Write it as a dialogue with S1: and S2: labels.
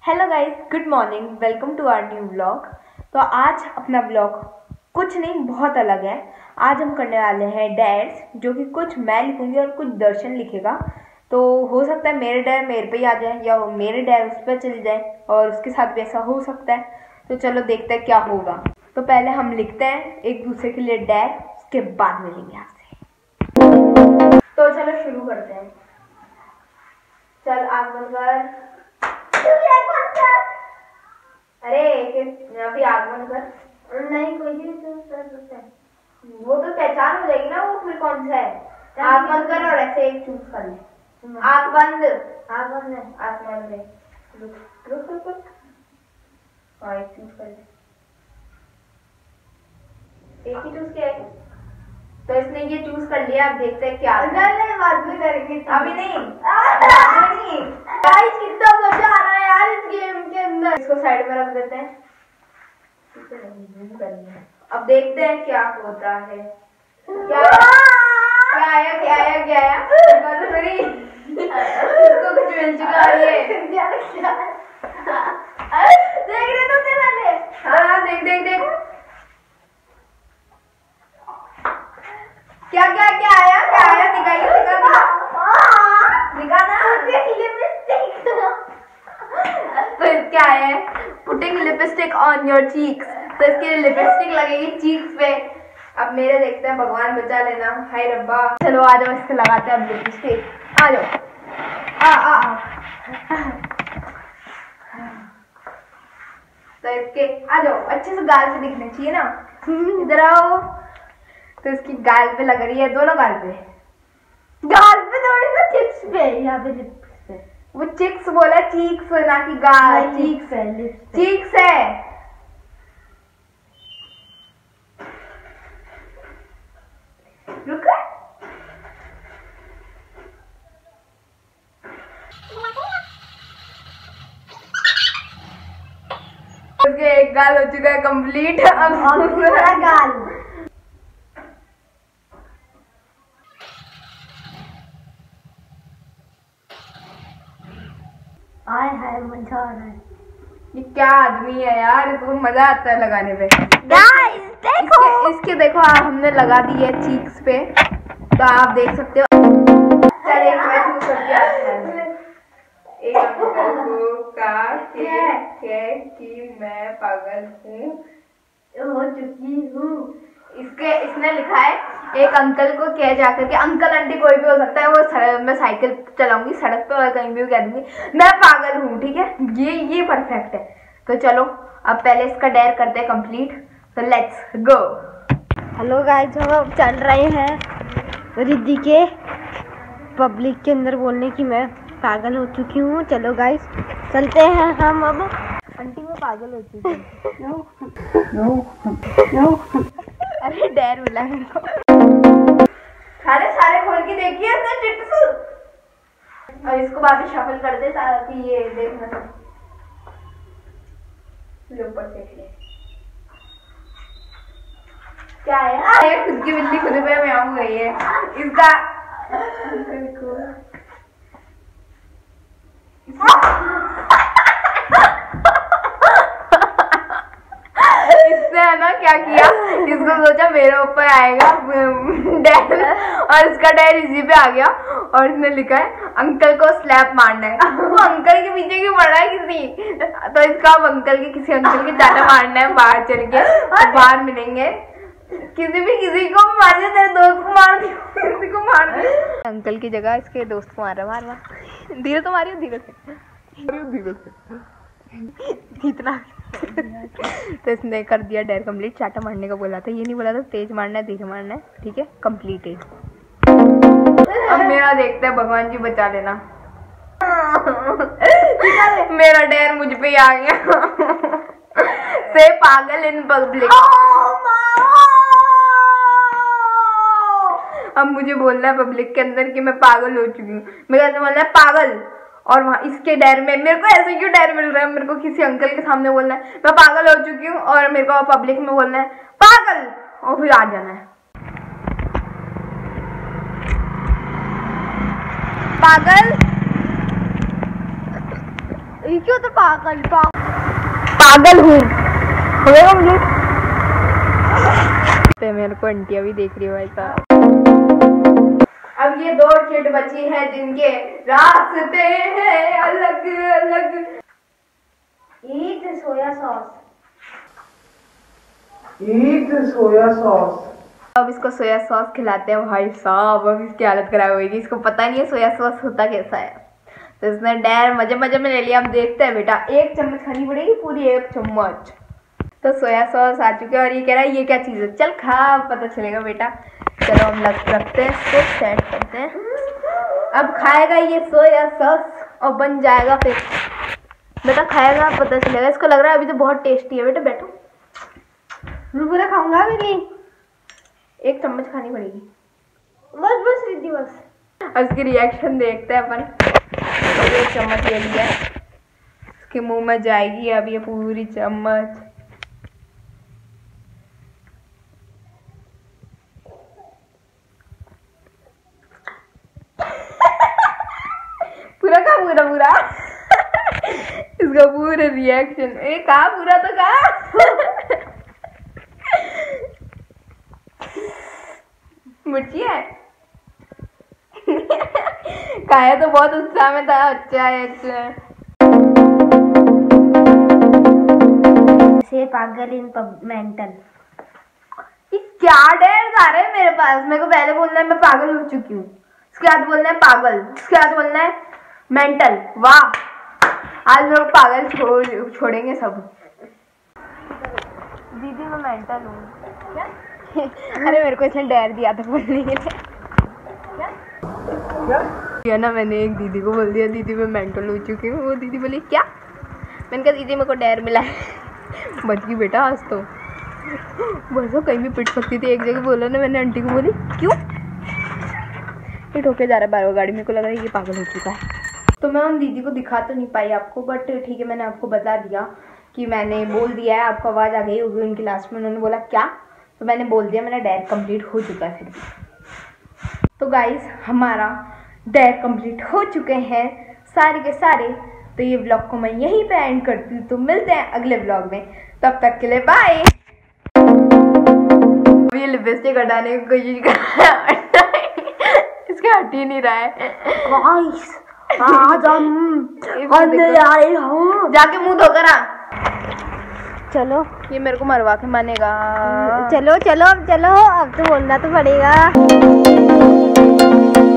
S1: Hello guys, good morning, welcome to our new vlog. तो आज अपना व्लॉग कुछ नहीं बहुत अलग है। आज हम करने वाले हैं डेयर्स, जो कि कुछ मैं लिखूंगी और कुछ दर्शन लिखेगा। तो हो सकता है मेरे डेयर मेरे पे ही आ जाए या मेरे डेयर उस पर चले जाए, और उसके साथ भी ऐसा हो सकता है। तो चलो देखते हैं क्या होगा। तो पहले हम लिखते हैं एक दूसरे के लिए डेयर, उसके बाद मिलेंगे आपसे। तो चलो शुरू करते हैं। चल आग बंद कर। अरे अभी आगमन कर। नहीं कोई भी वो तो पहचान हो जाएगी ना, वो फिर कौन सा है। आगमन कर और ऐसे एक चूज कर ले। आग बंद है। आसमान में रुक हाँ एक चूज कर ले। एक ही चूज किया है तो इसने ये चूज कर लिया। अब देखते हैं क्या बाद में करेंगे, अभी नहीं। कितना मजा आ रहा है यार इस गेम के अंदर। इसको साइड में रख देते हैं। अब देखते हैं क्या होता है। क्या आया इसको कुछ मिल चुका है। देख रहे तुमने पहले? हाँ देख क्या आया दिखाना। तो क्या है, putting lipstick on your cheeks. तो इसके लिपस्टिक लगेगी चीक्स पे। अब मेरे देखते हैं, भगवान बचा लेना। हाय रब्बा। चलो आ जाओ, इससे लगाते हैं अब लिपस्टिक। आ जाओ तो इसके आ जाओ, अच्छे से गाल पे दिखने चाहिए ना। इधर आओ। तो इसकी गाल पे लग रही है, दोनों गाल पे थोड़ी सा चिप्स पे, यहाँ पे लिप्स पे। वो चिक्स बोला, चीक्स ना कि गाल। चीक्स है। रुक उसके एक गाल हो चुका है कंप्लीट। अब दूसरा गाल। हाय मजा आ रहा है। ये क्या आदमी है यार, इसको मजा आता है लगाने पे। गाइस देखो, इसके देखो हमने लगा दी है चीक्स पे, तो आप देख सकते हो। चल एक मैं चूज करके आती हूं। एक अंकल को कह कि मैं पागल हो चुकी हूँ। इसने लिखा है, एक अंकल को कह जाकर के, अंकल आंटी कोई भी हो सकता है, वो मैं साइकिल चलाऊंगी सड़क पे और कहीं भी कह दूंगी मैं पागल हूँ। ठीक है, ये परफेक्ट है। तो चलो अब पहले इसका डेयर करते हैं कंप्लीट। तो लेट्स गो। हेलो गाइस, हम अब चल रहे हैं रिद्धि के पब्लिक के अंदर बोलने की मैं पागल हो चुकी हूँ। चलो गाइस चलते हैं हम अब। आंटी मैं पागल हो चुकी हूँ। अरे डेयर मिला मेरे को। सारे खोल के देखिए और इसको वापस शफल कर दे ताकि ये देख ना सके। ऊपर देख ले क्या है। खुद की बिल्ली खुद पे मैं आऊँ गई है इसका। इसने है ना क्या किया, इसको सोचा मेरे ऊपर आएगा डेयर, और इसका डेयर इसी पे आ गया। और इसने लिखा है अंकल को स्लैप मारना है। वो अंकल के पीछे क्यों पड़ा है किसी, तो इसका अब किसी अंकल के जाना मारना है। बाहर चल के बाहर मिलेंगे। किसी को भी मार दिया, तेरे दोस्त को मार दिया, किसी को मार दिया। अंकल की जगह इसके दोस्त को मार धीरे तो मारियो, धीरे से इतना। तो इसने कर दिया डेयर कंप्लीट। चाटा मारने का बोला था, ये नहीं बोला था तेज मारना है धीरे मारना है। ठीक है, कंप्लीट है। अब मेरा देखते हैं, भगवान जी बचा लेना। मेरा डेयर मुझ पे ही आ गया। से पागल इन पब्लिक। अब मुझे बोलना है पब्लिक के अंदर कि मैं पागल हो चुकी हूँ। मैं कैसे बोलना है पागल, और वहाँ इसके डेयर में मेरे को ऐसे क्यों डेयर मिल रहा है। मेरे को किसी अंकल के सामने बोलना है मैं पागल हो चुकी हूँ, और मेरे को पब्लिक में बोलना है पागल, और फिर आ जाना है पागल। ये क्यों तो पागल हूँ पे मेरे को आंटियाँ भी देख रही है भाई साहब। अब ये 2 चिट बची है जिनके रास्ते हैं अलग अलग। Eat soya sauce. अब इसको सोया सॉस खिलाते हैं भाई साहब। अब इसकी हालत खराब होगी, इसको पता नहीं है सोया सॉस होता कैसा है। तो इसने डैर मजे मजे में ले लिया। हम देखते हैं बेटा, 1 चम्मच खानी पड़ेगी, पूरी 1 चम्मच। तो सोया सॉस आ चुके हैं और ये कह रहा है ये क्या चीज़ है, चल खा पता चलेगा बेटा। चलो हम रखते हैं इसको, सेट करते हैं। अब खाएगा ये सोया सॉस और बन जाएगा फिर बेटा, खाएगा पता चलेगा। इसको लग रहा है अभी तो बहुत टेस्टी है बेटा। बैठो, मैं पूरा खाऊंगा भी नहीं, 1 चम्मच खानी पड़ेगी बस रिद्धि बस। अब इसकी रिएक्शन देखते हैं अपन। 1 चम्मच ले लिया, इसके मुंह में जाएगी अब ये पूरी चम्मच। पूरा पूरा इसका पूरा रिएक्शन। कहा पूरा तो कहा मिर्ची है खाया तो बहुत उत्साह में था। अच्छा है से पागल इन मेंटल। क्या डेयर आ रहे हैं मेरे पास। मेरे को पहले बोलना है मैं पागल हो चुकी हूँ, उसके बाद बोलना है पागल, उसके बाद बोलना है मेंटल। वाह, आज मेरे को पागल छोड़ेंगे सब। दीदी मैं मेंटल हूँ क्या? अरे मेरे को इसने डेयर दिया था बोलने के लिए क्या ना। मैंने एक दीदी को बोल दिया दीदी मैं मेंटल हो चुकी हूँ। वो दीदी बोली क्या? मैंने कहा दीदी मेरे को डेयर मिला है। बच गई बेटा आज तो। बस वो कहीं भी पिट सकती थी। एक जगह बोला ना मैंने आंटी को, बोली क्यों ये ठोके जा रहा है बार गाड़ी। मेरे को लग रहा है ये पागल हो चुका है। तो मैं उन दीदी को दिखा तो नहीं पाई आपको, बट ठीक है मैंने आपको बता दिया कि मैंने बोल दिया है। आपको आवाज़ आ गई होगी उनकी लास्ट में, उन्होंने बोला क्या, तो मैंने बोल दिया मेरा डेयर कंप्लीट हो चुका है। फिर तो गाइस हमारा डेयर कंप्लीट हो चुके हैं सारे के सारे। तो ये व्लॉग को मैं यहीं पे एंड करती हूँ। तो मिलते हैं अगले व्लॉग में, तब तक के लिए बाय। ये लिपस्टिक हटाने की कोशिश कर रहा है, इसके हट ही नहीं रहा है। आज जाके मुंह धोकर आ। चलो ये मेरे को मरवा के मानेगा। चलो अब तो बोलना तो पड़ेगा।